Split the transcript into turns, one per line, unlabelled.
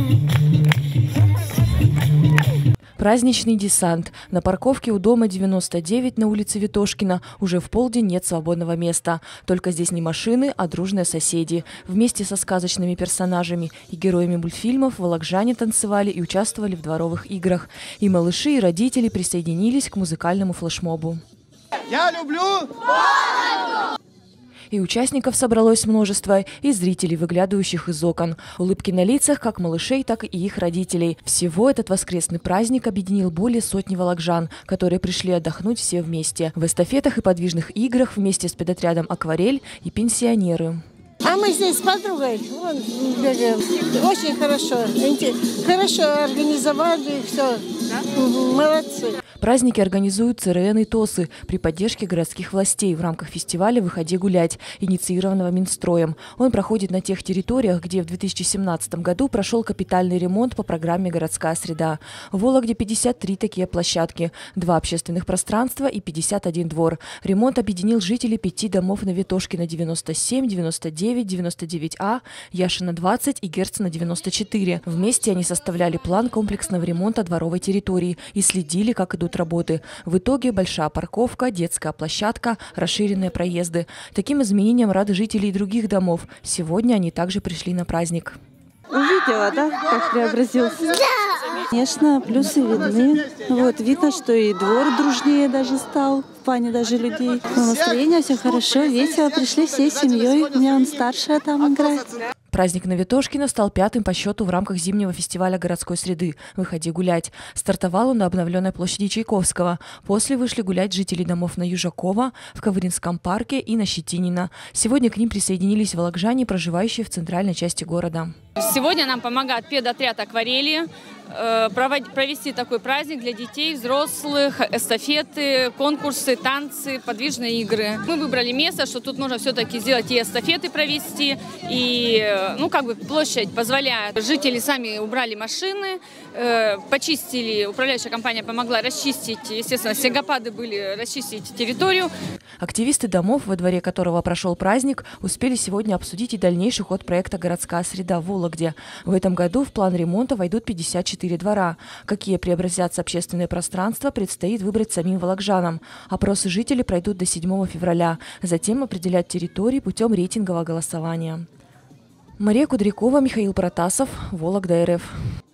Праздничный десант. На парковке у дома 99 на улице Ветошкина уже в полдень нет свободного места. Только здесь не машины, а дружные соседи. Вместе со сказочными персонажами и героями мультфильмов волокжане танцевали и участвовали в дворовых играх. И малыши, и родители присоединились к музыкальному флешмобу.
Я люблю Вологду!
И участников собралось множество, и зрителей, выглядывающих из окон. Улыбки на лицах как малышей, так и их родителей. Всего этот воскресный праздник объединил более сотни волокжан, которые пришли отдохнуть все вместе. В эстафетах и подвижных играх вместе с педотрядом «Акварель» и пенсионеры.
А мы здесь с подругой бегаем. Очень хорошо. Хорошо организовали все. Да? Молодцы.
Праздники организуют ЦРН и ТОСы при поддержке городских властей в рамках фестиваля «Выходи гулять», инициированного Минстроем. Он проходит на тех территориях, где в 2017 году прошел капитальный ремонт по программе «Городская среда». В Вологде 53 такие площадки, 2 общественных пространства и 51 двор. Ремонт объединил жителей 5 домов на Ветошкина 97, 99, 99А, Яшина 20 и Герцена 94. Вместе они составляли план комплексного ремонта дворовой территории и следили, как идут работы. В итоге большая парковка, детская площадка, расширенные проезды. Таким изменениям рады жители и других домов. Сегодня они также пришли на праздник.
Увидела, да, как преобразился? Конечно, плюсы видны. Вот, видно, что и двор дружнее даже стал, в плане даже людей. Но настроение все хорошо, весело, пришли всей семьей. У меня он старшая там играет.
Праздник на Ветошкина стал 5-м по счету в рамках зимнего фестиваля городской среды «Выходи гулять». Стартовал он на обновленной площади Чайковского. После вышли гулять жители домов на Южакова, в Ковыринском парке и на Щетинина. Сегодня к ним присоединились волокжане, проживающие в центральной части города.
Сегодня нам помогает педотряд «Акварели» провести такой праздник для детей, взрослых, эстафеты, конкурсы, танцы, подвижные игры. Мы выбрали место, что тут нужно все-таки сделать и эстафеты провести, и площадь позволяет. Жители сами убрали машины, почистили, управляющая компания помогла расчистить, естественно, снегопады были, расчистить территорию.
Активисты домов, во дворе которого прошел праздник, успели сегодня обсудить и дальнейший ход проекта «Городская среда» в Вологде. В этом году в план ремонта войдут 54 двора. Какие преобразятся общественные пространства, предстоит выбрать самим волокжанам. Опросы жителей пройдут до 7 февраля. Затем определять территории путем рейтингового голосования. Мария Кудрякова, Михаил Протасов, Вологда РФ.